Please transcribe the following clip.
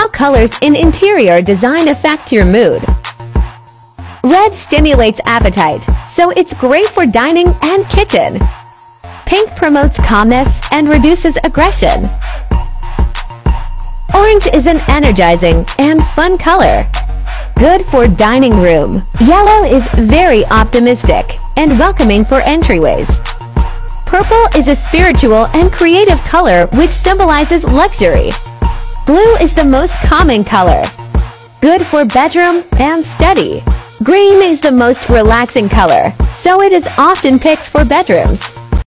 How colors in interior design affect your mood. Red stimulates appetite, so it's great for dining and kitchen. Pink promotes calmness and reduces aggression. Orange is an energizing and fun color. Good for dining room. Yellow is very optimistic and welcoming for entryways. Purple is a spiritual and creative color which symbolizes luxury. Blue is the most common color. Good for bedroom and study. Green is the most relaxing color, so it is often picked for bedrooms.